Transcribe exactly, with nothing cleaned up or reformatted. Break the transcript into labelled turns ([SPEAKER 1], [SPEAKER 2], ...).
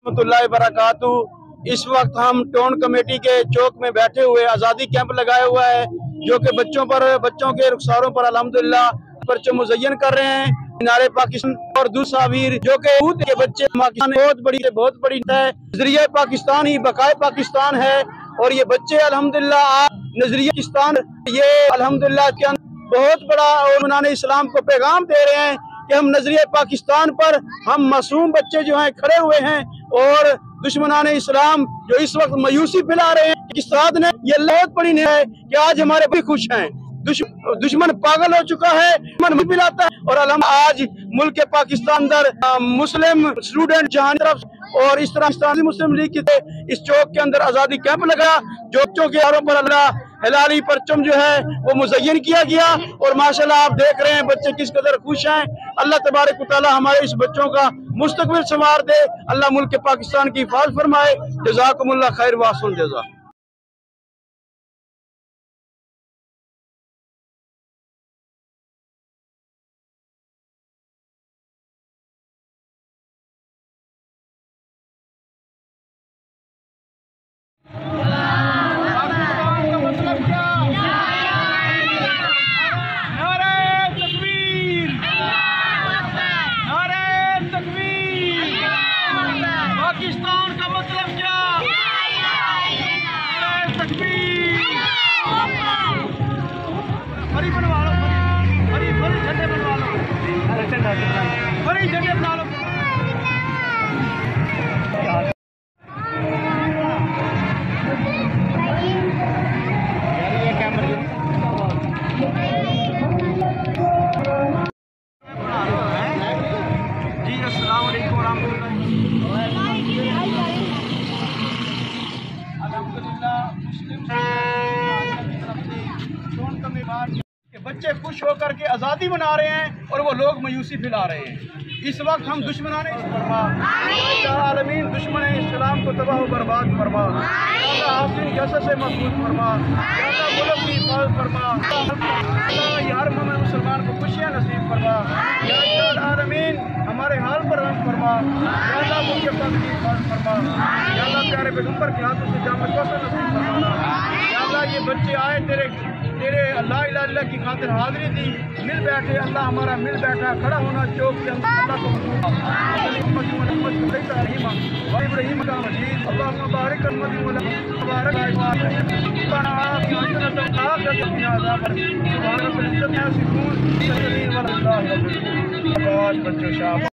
[SPEAKER 1] रहमतुल्लाहि बरकातहू। इस वक्त हम टोन कमेटी के चौक में बैठे हुए आज़ादी कैंप लगाया हुआ है, जो कि बच्चों पर बच्चों के रुखसारों पर अल्हम्दुलिल्लाह पर्चे मुज़य्यन कर रहे हैं। मीनारे पाकिस्तान और दूसरा वीर जो कि ऊद के बच्चे पाकिस्तान बहुत बड़ी बहुत बड़ी है। नजरिया पाकिस्तान ही बकाए पाकिस्तान है और ये बच्चे अल्हम्दुलिल्लाह नजरिया पाकिस्तान ये अल्हम्दुलिल्लाह के अंदर बहुत बड़ा और उन्होंने इस्लाम को पैगाम दे रहे हैं कि हम नजरिया पाकिस्तान पर हम मासूम बच्चे जो हैं खड़े हुए हैं और दुश्मनाने इस्लाम जो इस वक्त मायूसी फैला रहे हैं कि साथ ने ये बहुत बड़ी नहीं है कि आज हमारे भी खुश हैं। दुश, दुश्मन पागल हो चुका है, दुश्मन पिलाता है और अलम आज मुल्क पाकिस्तान अंदर मुस्लिम स्टूडेंट जहां तरफ और इस तरह इस्लामी मुस्लिम लीग की इस चौक के अंदर आज़ादी कैंप लगा, जो बच्चों के आरोप पर अल्लाह हिलाली परचम जो है वो मुज़य्यन किया गया और माशाल्लाह आप देख रहे हैं बच्चे किस कदर खुश हैं। अल्लाह तबारक व तआला हमारे इस बच्चों का मुस्तकबिल संवार दे, अल्लाह मुल्क पाकिस्तान की हिफाज़त फरमाए। जज़ाकुमुल्लाह खैर व अहसन जज़ा।
[SPEAKER 2] पाकिस्तान का मतलब क्या? फरी बनवा लो, फरी फरी झंडे बनवा लो, फरी झंडे बना लो। जी अस्सलाम वालेकुम के बच्चे खुश होकर के आज़ादी मना रहे हैं और वो लोग मायूसी फैला रहे हैं। इस वक्त हम दुश्मनाने आलमीन दुश्मन इस्लाम को तबाह बर्बाद फरमा, हासिल जैसे से महफूज फरमा, मुल्क की हिफाज़त फरमा, हर मोमिन मुसलमान को खुशियाँ नसीब फरमा। आलमीन हमारे हाल पर रहम फरमा, या मुल्क पाक की हिफाज़त फरमा, या प्यारे पैगंबर के हाथों से जाम कौसर नसीब फरमाना। या अल्लाह ये बच्चे आए तेरे तेरे अल्लाह इला अल्लाह की खातिर हाज़िरी दी, मिल बैठे अल्लाह हमारा मिल बैठा खड़ा होना चौक के अंदर अल्लाह को इब्राहिम का मजीद अल्लाह मुबारक मुबारक